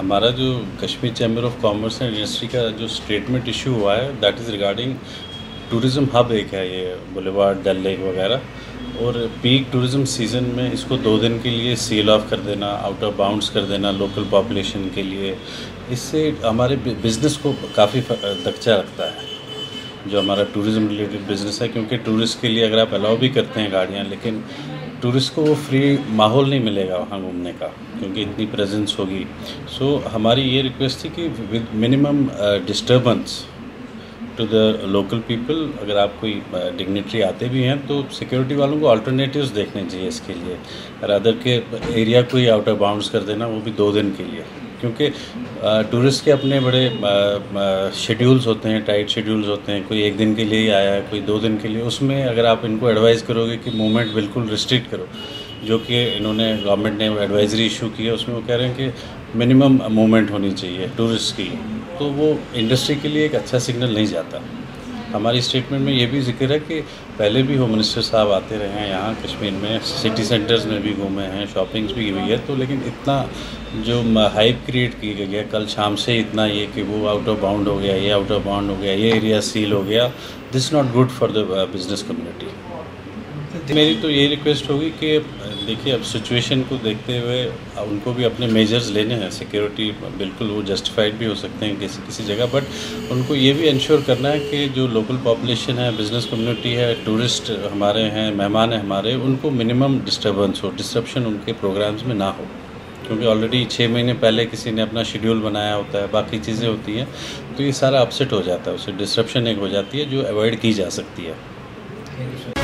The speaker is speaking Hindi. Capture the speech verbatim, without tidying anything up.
हमारा जो Kashmir Chamber of Commerce and Industry का जो स्टेटमेंट इशू हुआ है that is regarding tourism hub एक है ये बुलेवार्ड डल लेक वगैरह। और पीक टूरिज़्म सीज़न में इसको दो दिन के लिए सील ऑफ कर देना, आउट ऑफ बाउंड्स कर देना लोकल पॉपुलेशन के लिए, इससे हमारे बिज़नेस को काफ़ी दकचा रखता है जो हमारा टूरिज़्म रिलेटेड बिज़नेस है। क्योंकि टूरिस्ट के लिए अगर आप अलाउ भी करते हैं गाड़ियाँ, लेकिन टूरिस्ट को वो फ्री माहौल नहीं मिलेगा वहाँ घूमने का क्योंकि इतनी प्रेजेंस होगी। सो so, हमारी ये रिक्वेस्ट थी कि with minimum disturbance to the local people, अगर आप कोई डिग्नेटरी आते भी हैं तो सिक्योरिटी वालों को अल्टरनेटिव्स देखने चाहिए इसके लिए, रादर के एरिया को ही आउट ऑफ बाउंड्स कर देना, वो भी दो दिन के लिए। क्योंकि टूरिस्ट के अपने बड़े शेड्यूल्स होते हैं, टाइट शेड्यूल्स होते हैं, कोई एक दिन के लिए ही आया है, कोई दो दिन के लिए। उसमें अगर आप इनको एडवाइस करोगे कि मूवमेंट बिल्कुल रिस्ट्रिक्ट करो, जो कि इन्होंने गवर्नमेंट ने एडवाइजरी इशू की है, उसमें वो कह रहे हैं कि मिनिमम मूवमेंट होनी चाहिए टूरिस्ट की, तो वो इंडस्ट्री के लिए एक अच्छा सिग्नल नहीं जाता। हमारी स्टेटमेंट में ये भी जिक्र है कि पहले भी होम मिनिस्टर साहब आते रहे हैं यहाँ कश्मीर में, सिटी सेंटर्स में भी घूमे हैं, शॉपिंग्स भी की हुई है, तो लेकिन इतना जो हाइप क्रिएट की गई है कल शाम से, इतना ये कि वो आउट ऑफ बाउंड हो गया, ये आउट ऑफ बाउंड हो गया, ये एरिया सील हो गया, this not good for the business community. मेरी तो यही रिक्वेस्ट होगी कि देखिए अब सिचुएशन को देखते हुए उनको भी अपने मेजर्स लेने हैं। सिक्योरिटी बिल्कुल वो जस्टिफाइड भी हो सकते हैं किसी किसी जगह, बट उनको ये भी इंश्योर करना है कि जो लोकल पॉपुलेशन है, बिज़नेस कम्युनिटी है, टूरिस्ट हमारे हैं, मेहमान हैं हमारे, उनको मिनिमम डिस्टर्बेंस हो, डिस्ट्रप्शन उनके प्रोग्राम्स में ना हो। क्योंकि ऑलरेडी छः महीने पहले किसी ने अपना शेड्यूल बनाया होता है, बाकी चीज़ें होती हैं, तो ये सारा अपसेट हो जाता है, उससे डिस्ट्रप्शन एक हो जाती है जो अवॉइड की जा सकती है।